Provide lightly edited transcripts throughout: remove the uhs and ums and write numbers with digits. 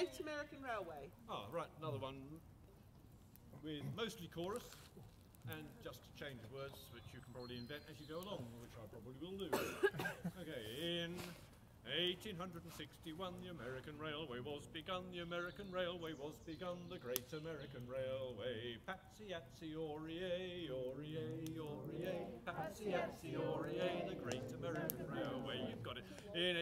Great American Railway. Ah, right, another one with mostly chorus and just a change of words which you can probably invent as you go along, which I probably will do. Okay, in 1861 the American Railway was begun, the American Railway was begun, the Great American Railway. Patsy-atsy, orie, orie, orie, patsy-atsy, orie, the Great American Railway. You've got it. In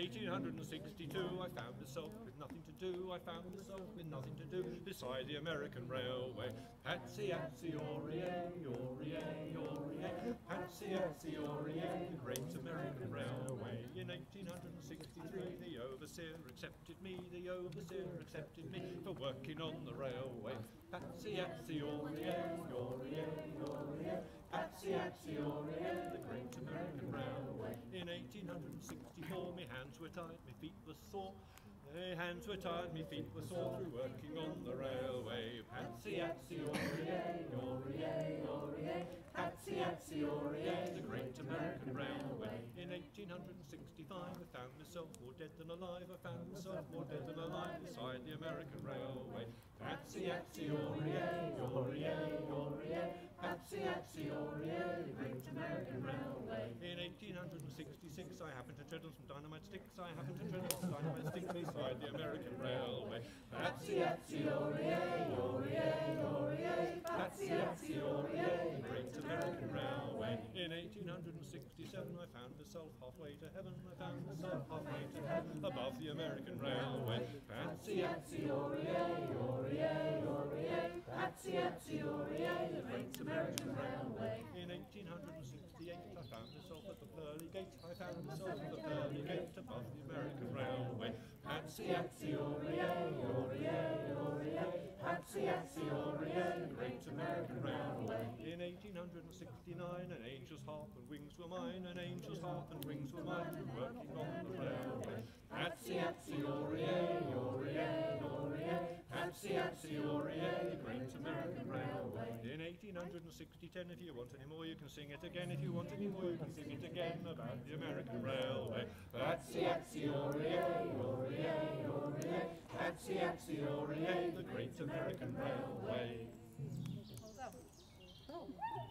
1862 I found myself with nothing to do, I found myself with nothing to do beside the American Railway. Patsy-atsy, orie, orie, orie, patsy-atsy, orie, the Great American Railway. In 1863 the overseer accepted me, the overseer accepted me for working on the railway. Patsy-atsy, orie, orie, orie, patsy-atsy, orie, the Great American Railway. In 1864 my hands were tied, my feet were sore. My hands were tied, my feet were sore through working on the railway. Patsy-atsy, orie, orie, orie, patsy-atsy, orie, the Great American Railway. In 1865 I found myself more dead than alive, I found myself more dead than alive beside the American Railway. Patsy-atsy, orie, orie, orie, patsy-atsy, orie, the Great American Railway. In 1866 I happened to tread on some dynamite sticks, I happened to tread on some dynamite sticks beside the American Railway. Patsy-atsy, orie, orie, orie, patsy-atsy, orie, the Great American Railway. In 1867 I found myself halfway to heaven, I found myself halfway to heaven above the American Railway. Patsy-atsy, orie, orie, orie, patsy-atsy, orie, the Great American Railway. In 1868 I found myself at the Pearly Gate, I found myself at the Pearly Gate above the American Railway. Patsy-atsy, orie, orie, orie, patsy-atsy, orie, the Great American Railway. In 1869 an angel's harp and wings were mine, an angel's harp and wings were mine, working on the railway. Patsy-atsy, orie, orie, orie, patsy-atsy, orie, the Great American Railway. In 1860-10, if you want any more you can sing it again, if you want any more you can sing it again about the American Railway. Patsy-atsy, orie, orie, orie, patsy-atsy, orie, the Great American Railway. Well done. Oh.